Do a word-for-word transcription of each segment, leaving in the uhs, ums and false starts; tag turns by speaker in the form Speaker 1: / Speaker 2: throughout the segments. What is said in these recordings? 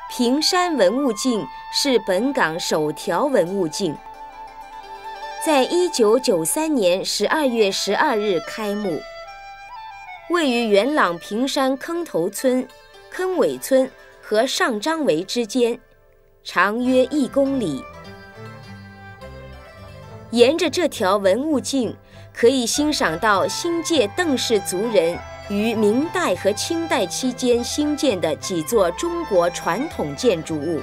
Speaker 1: 平山文物径是本港首条文物径，在一九九三年十二月十二日开幕，位于元朗平山坑头村、坑尾村和上张围之间，长约一公里。沿着这条文物径，可以欣赏到新界邓氏族人于明代和清代期间兴建的几座中国传统建筑物，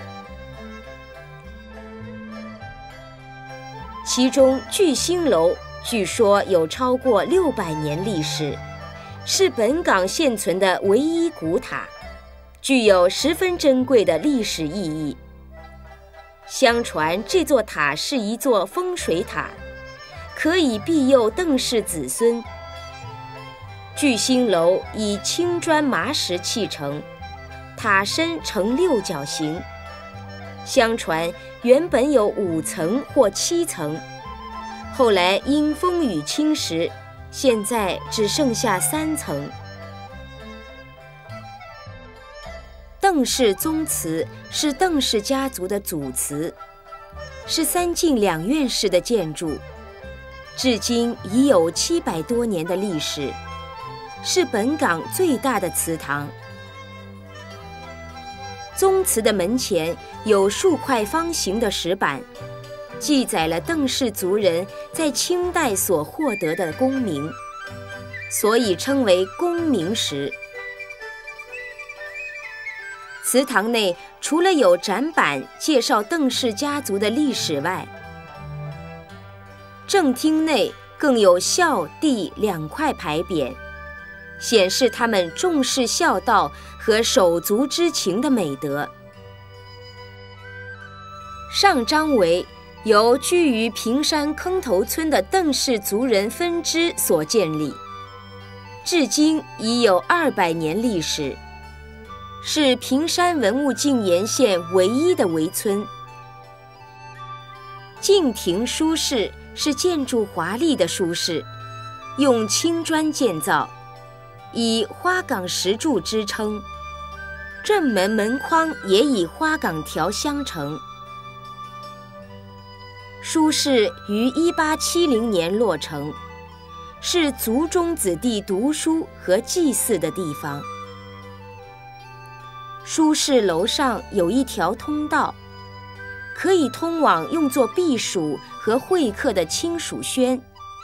Speaker 1: 其中聚兴楼据说有超过六百年历史，是本港现存的唯一古塔，具有十分珍贵的历史意义。相传这座塔是一座风水塔，可以庇佑邓氏子孙。聚兴楼以青砖麻石砌成，塔身呈六角形，相传原本有五层或七层，后来因风雨侵蚀，现在只剩下三层。邓氏宗祠是邓氏家族的祖祠，是三进两院式的建筑，至今已有七百多年的历史，是本港最大的祠堂。宗祠的门前有数块方形的石板，记载了邓氏族人在清代所获得的功名，所以称为功名石。祠堂内除了有展板介绍邓氏家族的历史外，正厅内更有孝弟两块牌匾，显示他们重视孝道和手足之情的美德。上张围由居于平山坑头村的邓氏族人分支所建立，至今已有二百年历史，是平山文物径沿线唯一的围村。径庭书室是建筑华丽的书室，用青砖建造，以花岗石柱支撑，正门门框也以花岗条相成。书室于一八七零年落成，是族中子弟读书和祭祀的地方。书室楼上有一条通道，可以通往用作避暑和会客的清暑轩。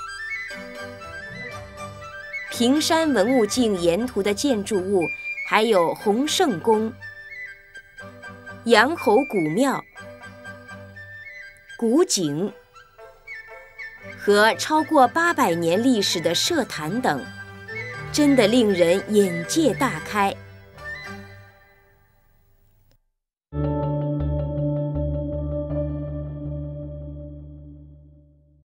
Speaker 1: 平山文物径沿途的建筑物还有洪圣宫、杨侯古庙、古井和超过八百年历史的社坛等，真的令人眼界大开。